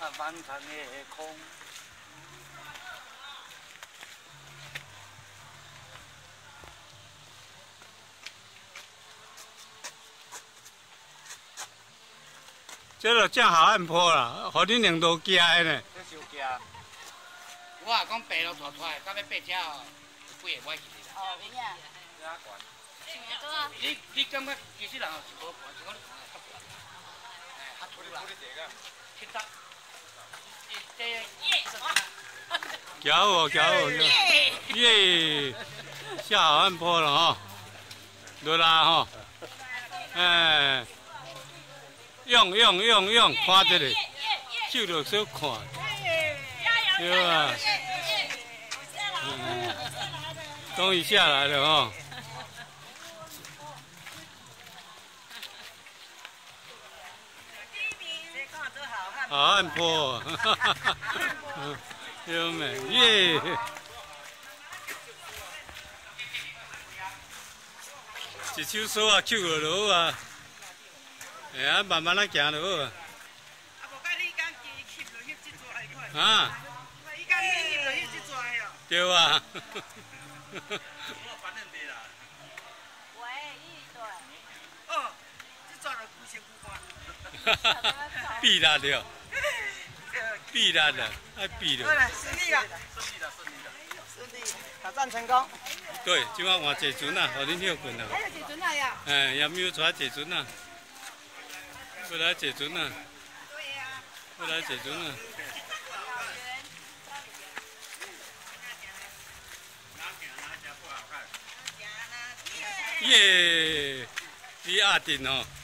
那漫长的空。 这就正好按坡啦，互恁两道行的呢。 这收惊。我啊讲爬路大大的，到要爬车哦，几个我去。哦，你啊？哪管？你感觉其实人哦是无管，是讲你看较悬。哎，较出啦。70。 走哦，走哦，耶！下好按坡了哈，落啦哈，哎。 用，看这里，手就小看，对吧？终于下来了哦。好按坡，优美耶！一手手啊，手就落啊。 哎呀，慢慢来行就好啊。 啊，无甲你讲机翕落翕这抓的款。 啊。 伊讲你翕落翕这抓的哦。 对啊。 我反正对啦。喂，对。哦，这抓了不行不管。 必然的。必然的，爱必的。 好了，顺利啦。顺利，挑战成功。 对，今晚换坐船啊，互恁休困啊。 还有坐船来呀？ 哎，也没有出来坐船啊。 要来坐船啊！要来坐船啊！耶！你压定哦。